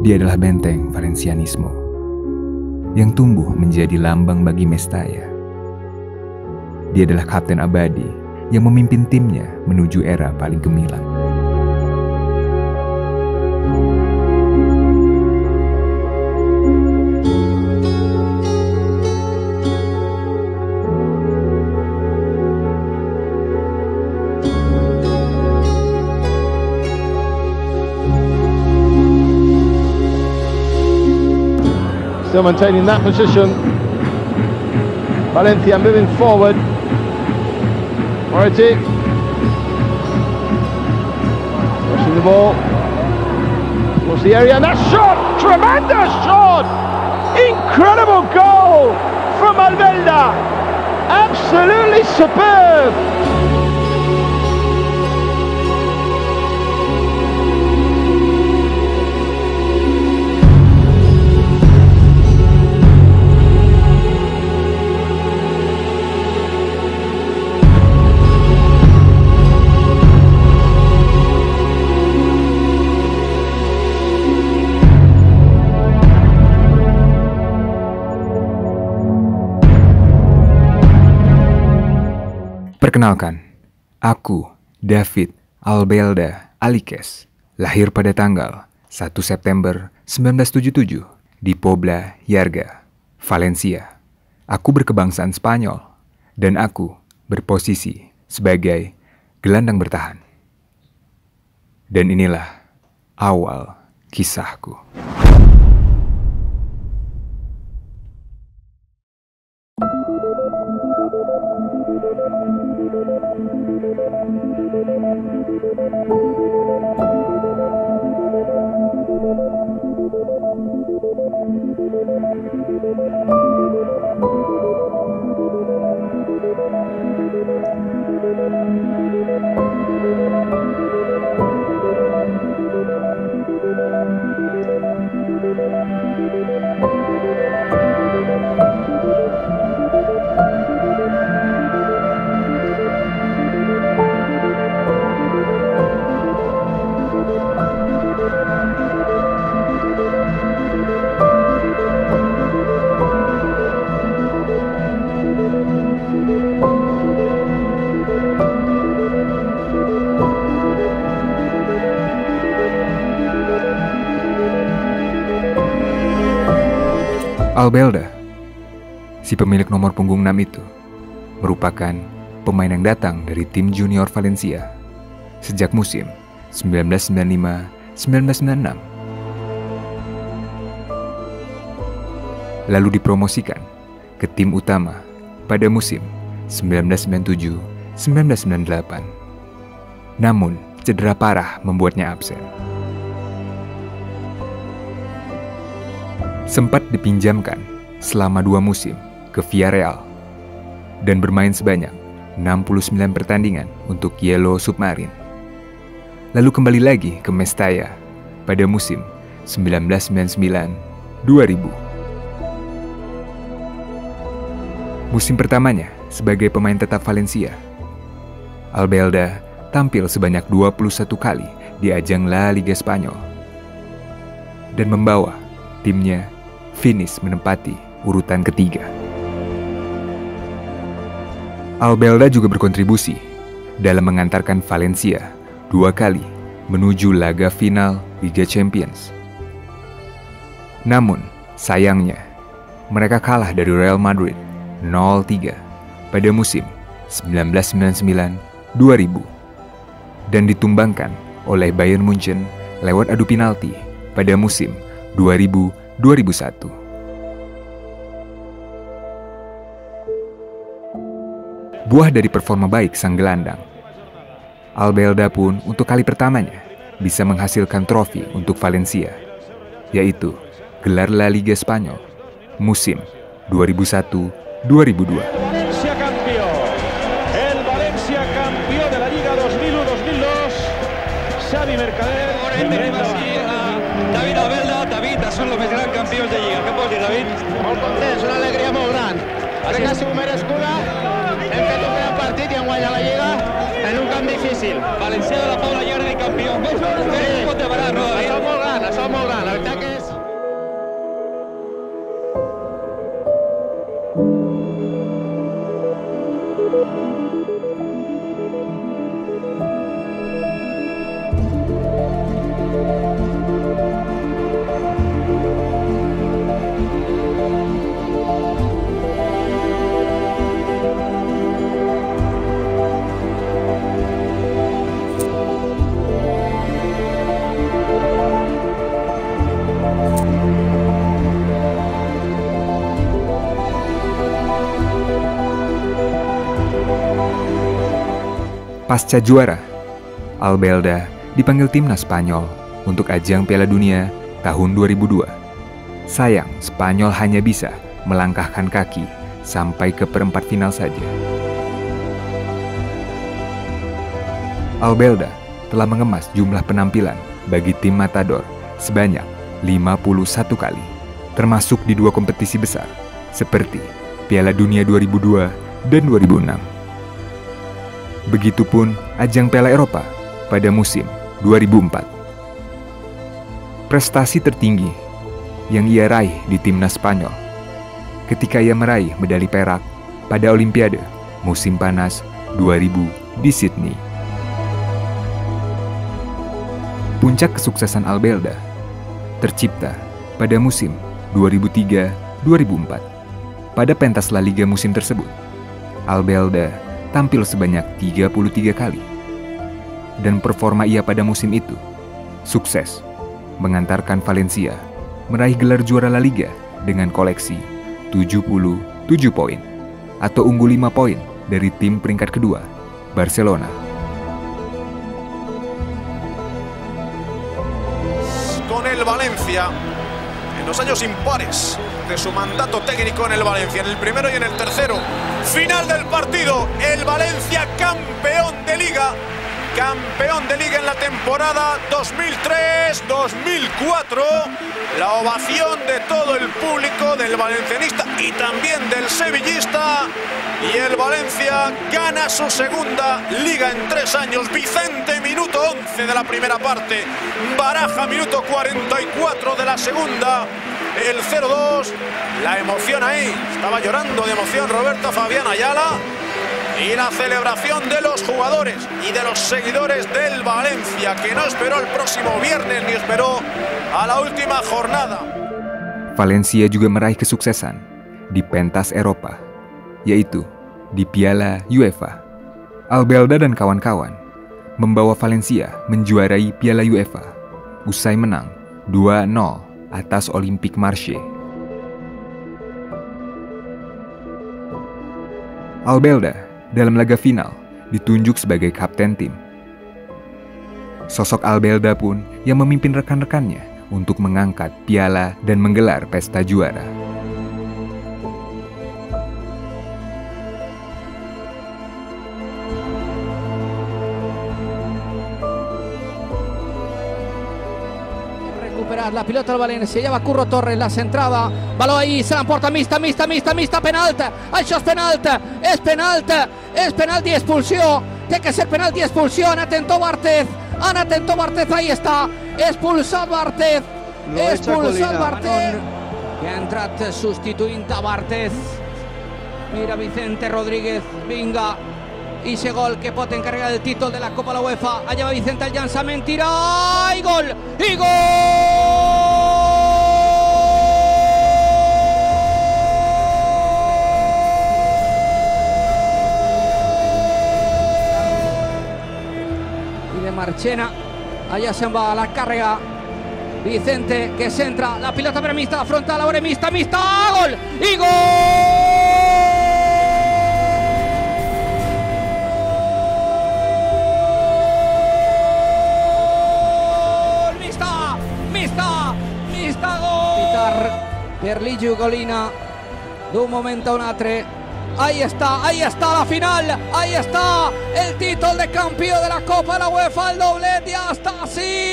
Dia adalah benteng Valencianismo yang tumbuh menjadi lambang bagi Mestalla. Dia adalah kapten abadi yang memimpin timnya menuju era paling gemilang. Still maintaining that position. Valencia moving forward. Moretti. Pushing the ball towards the area, and that shot! Tremendous shot! Incredible goal from Albelda! Absolutely superb! Perkenalkan, aku David Albelda Alikes, lahir pada tanggal 1 September 1977 di Pobla Llarga, Valencia. Aku berkebangsaan Spanyol dan aku berposisi sebagai gelandang bertahan. Dan inilah awal kisahku. Albelda, si pemilik nomor punggung 6 itu, merupakan pemain yang datang dari tim junior Valencia sejak musim 1995-1996. Lalu dipromosikan ke tim utama pada musim 1997-1998. Namun, cedera parah membuatnya absen. Sempat dipinjamkan selama 2 musim ke Villarreal dan bermain sebanyak 69 pertandingan untuk Yellow Submarine. Lalu kembali lagi ke Mestalla pada musim 1999-2000. Musim pertamanya sebagai pemain tetap Valencia, Albelda tampil sebanyak 21 kali di ajang La Liga Spanyol dan membawa timnya finish menempati urutan ketiga. Albelda juga berkontribusi dalam mengantarkan Valencia 2 kali menuju laga final Liga Champions. Namun, sayangnya, mereka kalah dari Real Madrid 0-3 pada musim 1999-2000 dan ditumbangkan oleh Bayern Munchen lewat adu penalti pada musim 2000-2001. Buah dari performa baik sang gelandang, Albelda pun untuk kali pertamanya bisa menghasilkan trofi untuk Valencia, yaitu gelar La Liga Spanyol musim 2001-2002. Valencia campeón. El Valencia campeón de la Liga 2001-2002. Xavi Mercader. David Albelda, David, són los més grans campions de Lliga. Què pots dir, David? Molt contents, una alegria molt gran. Crec que ha sigut merescuda. Hem fet un gran partit i hem guanyat la Lliga en un camp difícil. Valencià de la Pobla Llarga i campió. Això no es pot demanar, no, David? Això és molt gran, això és molt gran. La veritat que és Pasca juara, Albelda dipanggil timnas Spanyol untuk ajang Piala Dunia tahun 2002. Sayang, Spanyol hanya bisa melangkahkan kaki sampai ke perempat final saja. Albelda telah mengemas jumlah penampilan bagi tim Matador sebanyak 51 kali, termasuk di 2 kompetisi besar seperti Piala Dunia 2002 dan 2006. Begitupun ajang Piala Eropa pada musim 2004. Prestasi tertinggi yang ia raih di timnas Spanyol ketika ia meraih medali perak pada Olimpiade musim panas 2000 di Sydney. Puncak kesuksesan Albelda tercipta pada musim 2003-2004. Pada pentas La Liga musim tersebut, Albelda tampil sebanyak 33 kali. Dan performa ia pada musim itu sukses mengantarkan Valencia meraih gelar juara La Liga dengan koleksi 77 poin atau unggul 5 poin dari tim peringkat kedua, Barcelona. Con el Valencia en los años impares de su mandato técnico en el Valencia, en el primero y en el tercero. Final del partido, el Valencia campeón de Liga. Campeón de Liga en la temporada 2003-2004. La ovación de todo el público, del valencianista y también del sevillista. Y el Valencia gana su segunda Liga en 3 años. Vicente, minuto 11 de la primera parte. Baraja, minuto 44 de la segunda. El 0-2, la emoción ahí, estaba llorando de emoción Roberto Fabián Ayala, y la celebración de los jugadores y de los seguidores del Valencia, que no esperó el próximo viernes ni esperó a la última jornada. Valencia juga meraih kesuksesan di pentas Eropa, yaitu di Piala UEFA. Albelda dan kawan-kawan membawa Valencia menjuarai Piala UEFA usai menang 2-0 atas Olympique Marseille. Albelda dalam laga final ditunjuk sebagai kapten tim. Sosok Albelda pun yang memimpin rekan-rekannya untuk mengangkat piala dan menggelar pesta juara. La pilota del Valencia, ya va Curro Torres, la centrada, baló ahí, se la porta mixta, penalti, això és penalti, expulsió, té que ser penalti, expulsió, Ana Tentó Barthez, ahí está, expulsat Barthez, que ha entrat substituint a Barthez. Mira Vicente Rodríguez, vinga, i ese gol que pot encarregar el títol de la Copa de la UEFA. Allà va Vicente, el llançament, tira i gol! I gol! I de Marchena, allà se'n va a la càrrega. Vicente que centra, la pilota per Mista, afronta la vora Mista, gol! I gol! Per Ligiu Golina, d'un moment a un altre. Ahí está la final, ahí está el título de campeón de la Copa de la UEFA, el doblete, ya está,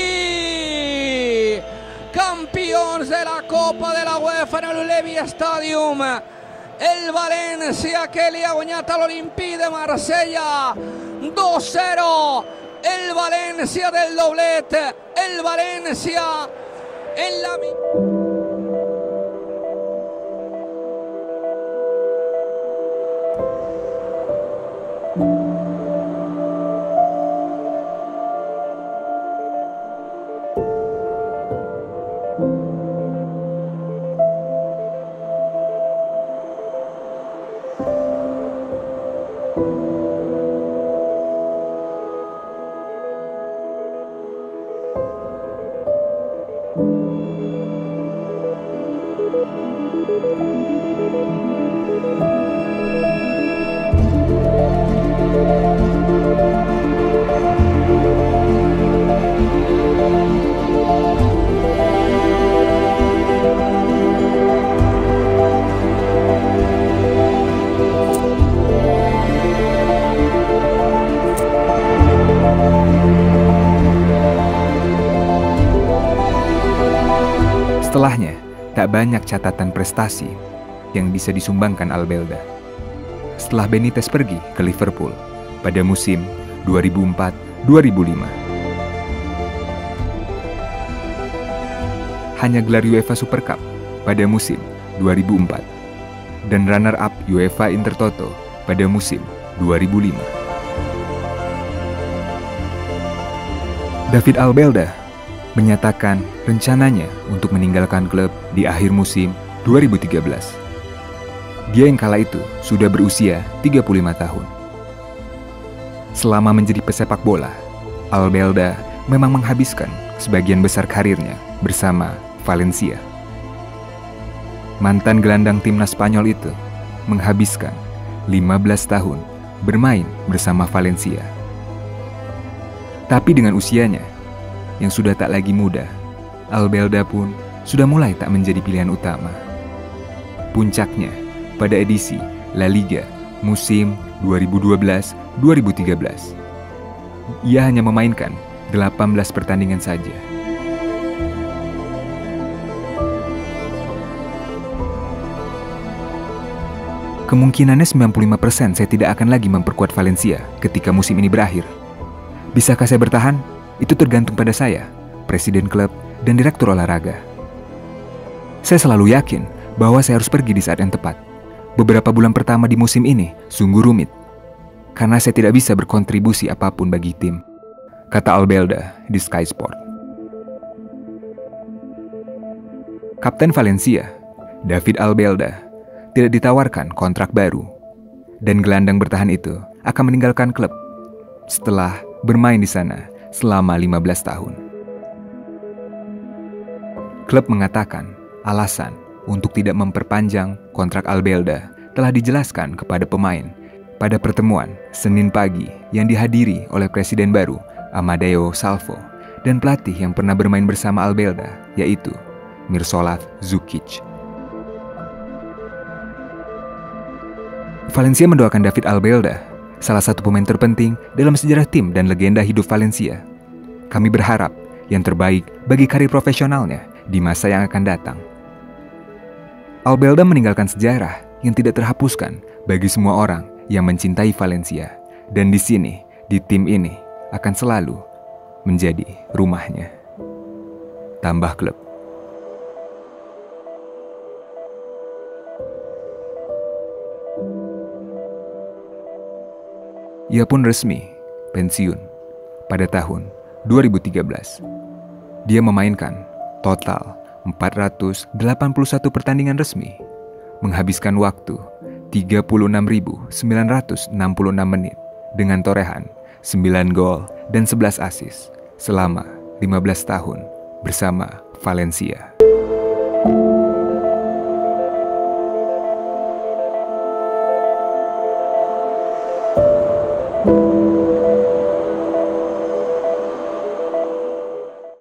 sí, campeones de la Copa de la UEFA en el Levi Stadium, el Valencia que li ha guanyat a l'Olympique de Marsella 2-0, el Valencia del doblete, el Valencia en la... Setelahnya, tak banyak catatan prestasi yang bisa disumbangkan Albelda. Setelah Benitez pergi ke Liverpool pada musim 2004-2005. Hanya gelar UEFA Super Cup pada musim 2004 dan runner-up UEFA Intertoto pada musim 2005. David Albelda menyatakan rencananya untuk meninggalkan klub di akhir musim 2013. Dia yang kala itu sudah berusia 35 tahun. Selama menjadi pesepak bola, Albelda memang menghabiskan sebagian besar karirnya bersama Valencia. Mantan gelandang timnas Spanyol itu menghabiskan 15 tahun bermain bersama Valencia. Tapi dengan usianya yang sudah tak lagi muda, Albelda pun sudah mulai tak menjadi pilihan utama. Puncaknya pada edisi La Liga musim 2012-2013. Ia hanya memainkan 18 pertandingan saja. Kemungkinannya 95% saya tidak akan lagi memperkuat Valencia ketika musim ini berakhir. Bisakah saya bertahan? Itu tergantung pada saya, presiden klub, dan direktur olahraga. Saya selalu yakin bahwa saya harus pergi di saat yang tepat. Beberapa bulan pertama di musim ini sungguh rumit, karena saya tidak bisa berkontribusi apapun bagi tim, kata Albelda di Sky Sport. Kapten Valencia, David Albelda, tidak ditawarkan kontrak baru, dan gelandang bertahan itu akan meninggalkan klub setelah bermain di sana selama 15 tahun. Klub mengatakan alasan untuk tidak memperpanjang kontrak Albelda telah dijelaskan kepada pemain pada pertemuan Senin pagi yang dihadiri oleh presiden baru Amadeo Salvo dan pelatih yang pernah bermain bersama Albelda, yaitu Miroslav Žukić. Valencia mendoakan David Albelda, salah satu pemain terpenting dalam sejarah tim dan legenda hidup Valencia. Kami berharap yang terbaik bagi karir profesionalnya di masa yang akan datang. Albelda meninggalkan sejarah yang tidak terhapuskan bagi semua orang yang mencintai Valencia. Dan di sini, di tim ini, akan selalu menjadi rumahnya. Tambah klub. Ia pun resmi pensiun pada tahun 2013. Dia memainkan total 481 pertandingan resmi, menghabiskan waktu 36.966 menit dengan torehan 9 gol dan 11 assist selama 15 tahun bersama Valencia.